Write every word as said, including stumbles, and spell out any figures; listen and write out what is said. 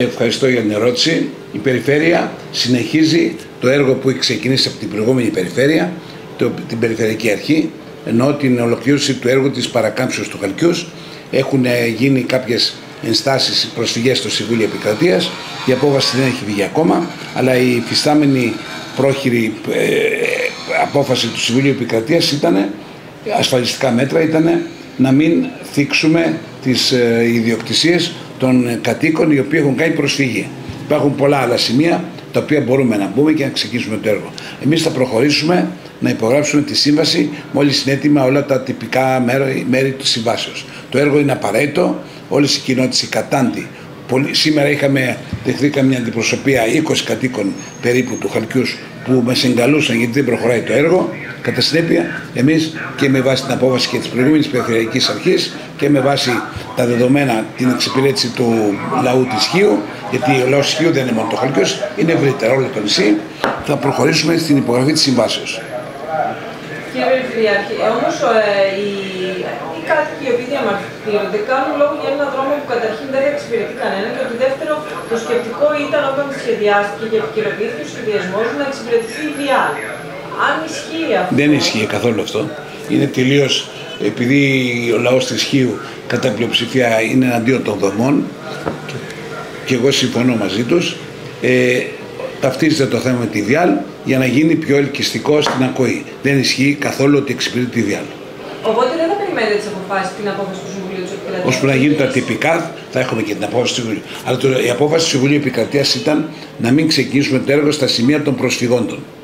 Ευχαριστώ για την ερώτηση. Η Περιφέρεια συνεχίζει το έργο που έχει ξεκινήσει από την προηγούμενη Περιφέρεια, το, την Περιφερειακή Αρχή, ενώ την ολοκλήρωση του έργου της παρακάμψεως του Χαλκιούς. Έχουν γίνει κάποιες ενστάσεις, προσφυγές στο Συμβούλιο Επικρατείας. Η απόφαση δεν έχει βγει ακόμα, αλλά η υφιστάμενη πρόχειρη ε, απόφαση του Συμβουλίου Επικρατείας ήταν, ασφαλιστικά μέτρα ήταν, να μην θίξουμε τις ε, ιδιοκτησίες των κατοίκων οι οποίοι έχουν κάνει προσφυγή. Υπάρχουν πολλά άλλα σημεία τα οποία μπορούμε να μπούμε και να ξεκινήσουμε το έργο. Εμείς θα προχωρήσουμε να υπογράψουμε τη σύμβαση μόλις είναι έτοιμα όλα τα τυπικά μέρη, μέρη της συμβάσεως. Το έργο είναι απαραίτητο, όλες οι κοινότητες, οι κατάντι. Σήμερα είχαμε, δεχθήκαμε μια αντιπροσωπεία είκοσι κατοίκων περίπου του Χαλκιούς που με συγκαλούσαν γιατί δεν προχωράει το έργο. Κατά συνέπεια, εμείς και με βάση την απόφαση και της προηγούμενης Περιφερειακής Αρχής και με βάση τα δεδομένα την εξυπηρέτηση του λαού της Χίου, γιατί ο λαός της Χίου δεν είναι μόνο το Χαλκιός, είναι ευρύτερα όλο το νησί, θα προχωρήσουμε στην υπογραφή της συμβάσεως. Κύριε Περιφερειάρχη, όμως ε, οι, οι κάτοικοι οι οποίοι διαμαρτύρονται κάνουν λόγο για έναν δρόμο που καταρχήν δεν εξυπηρετεί κανένα και ότι δεύτερο το σκεπτικό ήταν όταν σχεδιάστηκε και επικαιροποιήθηκε ο σχεδιασμός να εξυπηρετηθεί η Διάλ. Αν ισχύει αυτό... Δεν ισχύει καθόλου αυτό. Είναι τελείως, επειδή ο λαός της Χίου κατά πλειοψηφία είναι εναντίον των δομών και, και εγώ συμφωνώ μαζί τους, ε, ταυτίζεται το θέμα με τη Διάλ για να γίνει πιο ελκυστικό στην ακοή. Δεν ισχύει καθόλου ότι εξυπηρετεί τη Διάλ. Οπότε δεν θα περιμένετε τις αποφάσεις, την απόφαση του Συμβουλίου της Επικρατείας. Ώσπου να γίνουν τα τυπικά, θα έχουμε και την απόφαση του Συμβουλίου. Αλλά το, η απόφαση του Συμβουλίου Επικρατείας ήταν να μην ξεκινήσουμε το έργο στα σημεία των προσφυγόντων.